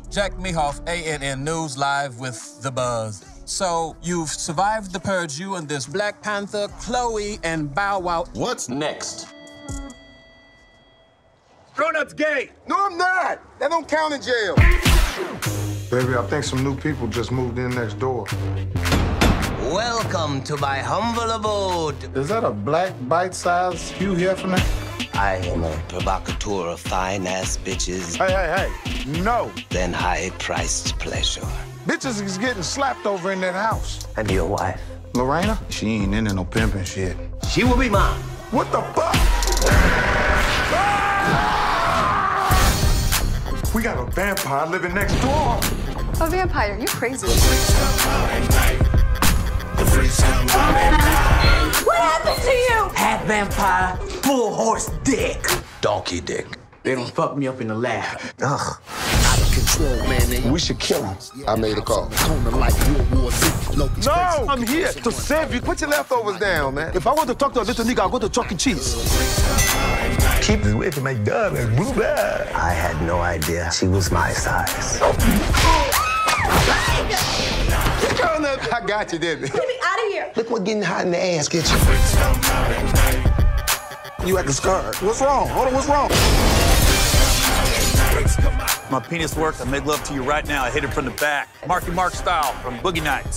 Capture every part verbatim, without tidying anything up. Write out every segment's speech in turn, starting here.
Jack Mehoff, A N N News, live with The Buzz. So, you've survived the purge, you and this Black Panther, Chloe, and Bow Wow. What's next? Grown-up's gay. No, I'm not. That don't count in jail. Baby, I think some new people just moved in next door. Welcome to my humble abode. Is that a black bite-sized Hugh Hefner? I am a provocateur of fine-ass bitches. Hey, hey, hey, no. Then high-priced pleasure. Bitches is getting slapped over in that house. And your wife? Lorena? She ain't into no pimping shit. She will be mine. What the fuck? We got a vampire living next door. A vampire? You crazy. What happened to you? Half vampire, full horse dick. Donkey dick. They don't fuck me up in the lab. Ugh. Control, man. We should kill him. I made a call. No, I'm here to save you. Put your leftovers down, man. If I want to talk to a little nigga, I'll go to Chuck E. Cheese. Keep this away from my daughter. Move out. I had no idea she was my size. I got you, didn't Get me out of here. Look what getting hot in the ass gets you. You acting scarred. What's wrong? Hold on, what's wrong? My penis worked. I made love to you right now. I hit it from the back. Marky Mark style from Boogie Nights.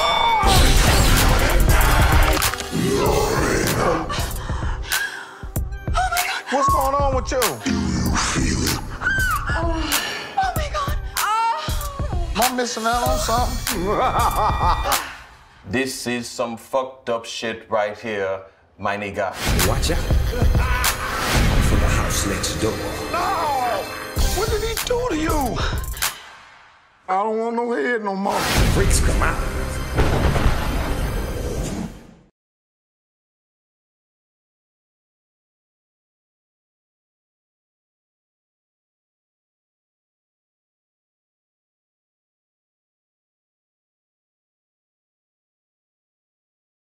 What's going on with you? Oh my God. Oh. Am I missing out on something? This is some fucked up shit right here, my nigga. Watch out. I'm from the house next door. No! What did he do to you? I don't want no head no more. Freaks come out.